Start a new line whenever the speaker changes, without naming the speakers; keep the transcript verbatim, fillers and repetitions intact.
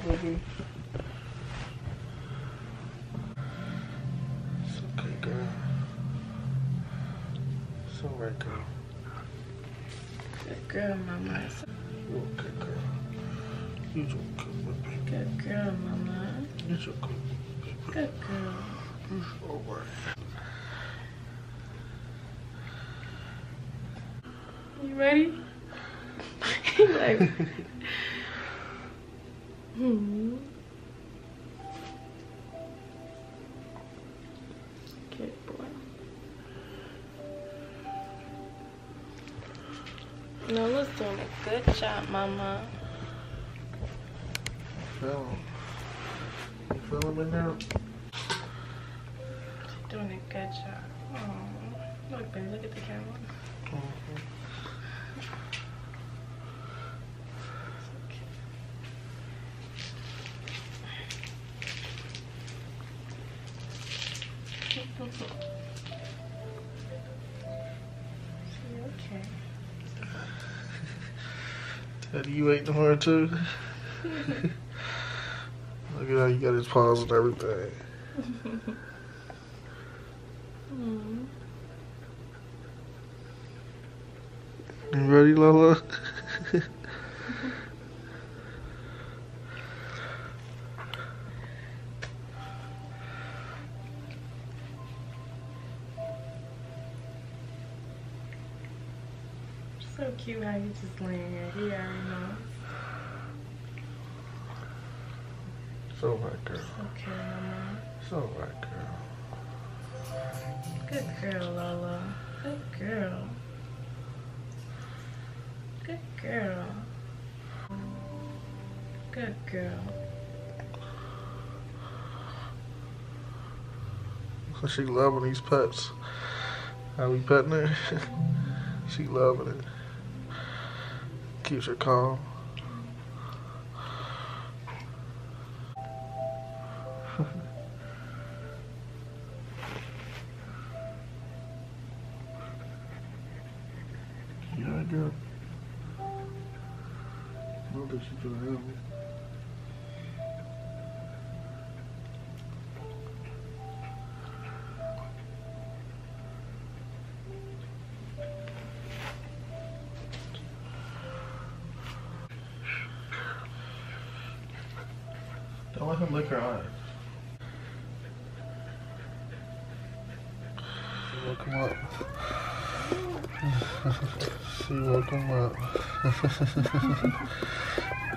baby. It's okay, girl. It's alright, girl.
Good girl, mama.
You okay, girl. You okay, baby.
Good girl, mama.
It's okay, baby.
Good girl.
It's alright.
You ready? Like, hmm. Good boy. Nola's doing a good job, mama.
Feel You feeling me now?
She's doing a good job. Oh, look, baby, look at the camera.
Mm-hmm.
Okay.
Daddy, you ate hard too? Look at how you got his paws and everything.
Mm.
You ready, Lola?
So cute how you just laying here. He already knows.
It's alright, girl.
It's okay, mama.
It's alright, girl.
Good girl, Lola. Good girl. Good girl. Good girl.
So she loving these pets. How we petting her? She loving it. Keeps her calm. You alright, girl? I don't think she's gonna help me. Don't let him lick her eyes. She woke him up. She woke him up.